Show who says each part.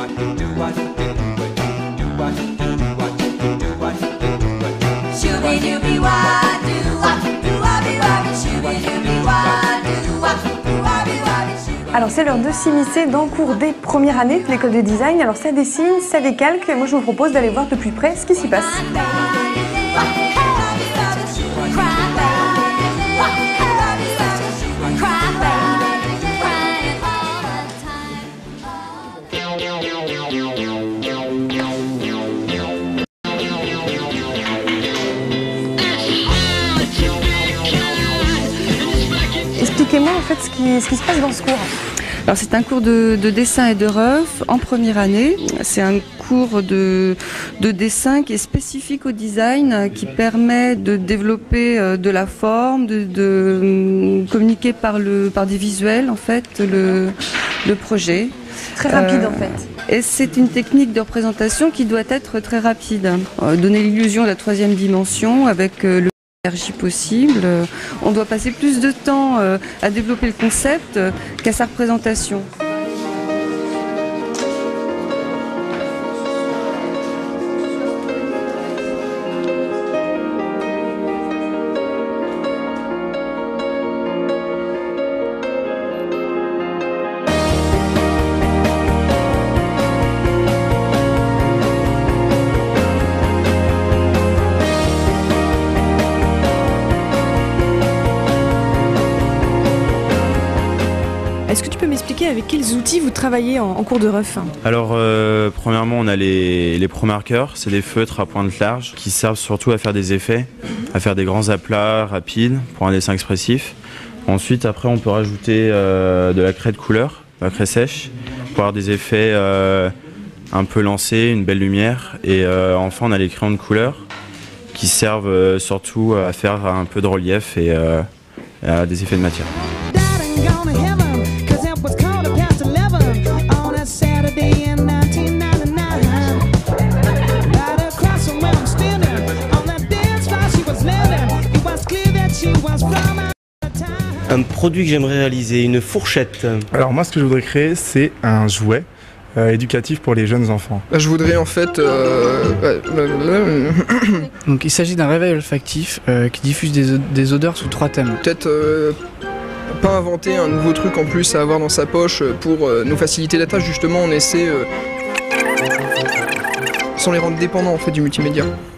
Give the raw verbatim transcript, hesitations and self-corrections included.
Speaker 1: Alors c'est l'heure de s'immiscer dans le cours des premières années de l'école de design. Alors ça dessine, ça décalque. Moi je vous propose d'aller voir de plus près ce qui s'y passe. Expliquez-moi en fait ce qui, ce qui se passe dans ce cours.
Speaker 2: Alors c'est un cours de, de dessin et de ref en première année. C'est un cours de, de dessin qui est spécifique au design, qui permet de développer de la forme, de, de communiquer par, le, par des visuels en fait le, le projet.
Speaker 1: Très rapide
Speaker 2: euh,
Speaker 1: en fait.
Speaker 2: Et c'est une technique de représentation qui doit être très rapide. Euh, donner l'illusion de la troisième dimension avec euh, le possible. On doit passer plus de temps à développer le concept qu'à sa représentation.
Speaker 1: Est-ce que tu peux m'expliquer avec quels outils vous travaillez en, en cours de ref?
Speaker 3: Alors, euh, premièrement, on a les, les pro marqueurs, c'est des feutres à pointe large qui servent surtout à faire des effets, à faire des grands aplats rapides pour un dessin expressif. Ensuite, après, on peut rajouter euh, de la craie de couleur, la craie sèche, pour avoir des effets euh, un peu lancés, une belle lumière. Et euh, enfin, on a les crayons de couleur qui servent euh, surtout à faire un peu de relief et euh, à des effets de matière.
Speaker 4: Un produit que j'aimerais réaliser, une fourchette.
Speaker 5: Alors moi ce que je voudrais créer c'est un jouet euh, éducatif pour les jeunes enfants.
Speaker 6: Je voudrais en fait... Euh...
Speaker 7: Donc il s'agit d'un réveil olfactif euh, qui diffuse des, des odeurs sous trois thèmes.
Speaker 6: Peut-être euh, pas inventer un nouveau truc en plus à avoir dans sa poche pour euh, nous faciliter la tâche, justement on essaie... Euh, sans les rendre dépendants en fait du multimédia.